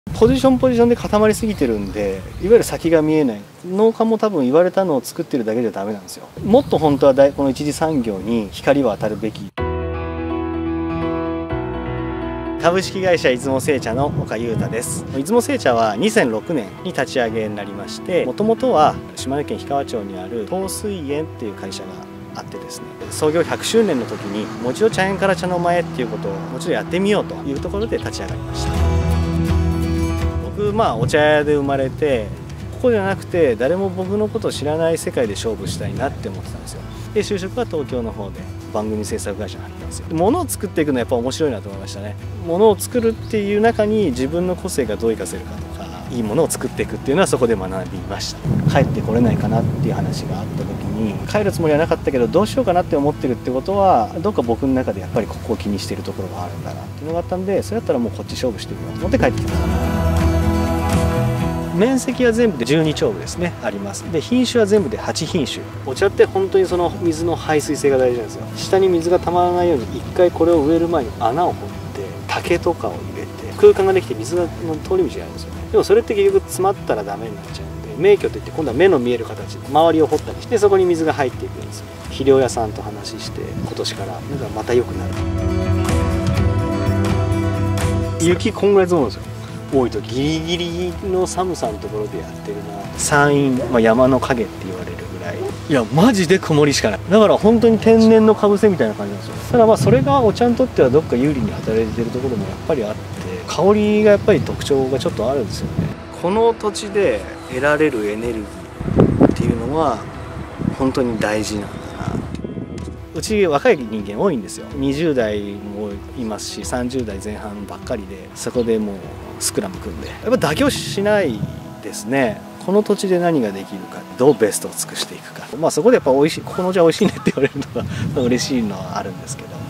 ポジションで固まりすぎてるんで、いわゆる先が見えない。農家も多分言われたのを作ってるだけじゃダメなんですよ。もっと本当はこの一次産業に光は当たるべき。株式会社出雲製茶の岡裕太です。出雲製茶は2006年に立ち上げになりまして、もともとは島根県氷川町にある東水園っていう会社があってですね、創業100周年の時にもう一度茶園から茶の間へっていうことをもう一度やってみようというところで立ち上がりました。僕お茶屋で生まれて、ここじゃなくて誰も僕のことを知らない世界で勝負したいなって思ってたんですよ。で就職は東京の方で番組制作会社に入ったんですよ。物を作っていくのはやっぱ面白いなと思いましたね。物を作るっていう中に自分の個性がどう生かせるかとか、いいものを作っていくっていうのはそこで学びました。帰ってこれないかなっていう話があった時に、帰るつもりはなかったけどどうしようかなって思ってるってことは、どっか僕の中でやっぱりここを気にしてるところがあるんだなっていうのがあったんで、それだったらもうこっち勝負してみようと思って帰ってきました。面積は全部で12丁部ですねあります。で品種は全部で8品種。お茶って本当にその水の排水性が大事なんですよ。下に水がたまらないように一回これを植える前に穴を掘って竹とかを入れて空間ができて水の通り道があるんですよね。でもそれって結局詰まったらダメになっちゃうんで、明鏡といって今度は目の見える形で周りを掘ったりして、そこに水が入っていくんですよ。肥料屋さんと話して今年からなんかまた良くなる。雪こんぐらい積もるんですよ。多いとギリギリの寒さのところでやってるな。山陰、山の影って言われるぐらい、いやマジで曇りしかない。だから本当に天然のかぶせみたいな感じなんですよ。ただそれがお茶にとってはどっか有利に働いてるところもやっぱりあって、香りがやっぱり特徴がちょっとあるんですよね。この土地で得られるエネルギーっていうのは本当に大事なんだな。うち若い人間多いんですよ。20代もいますし30代前半ばっかりで、そこでもうスクラム組んでやっぱ妥協しないですね。この土地で何ができるか、どうベストを尽くしていくか、そこでやっぱ美味しい、ここのお茶美味しいねって言われるのが嬉しいのはあるんですけど。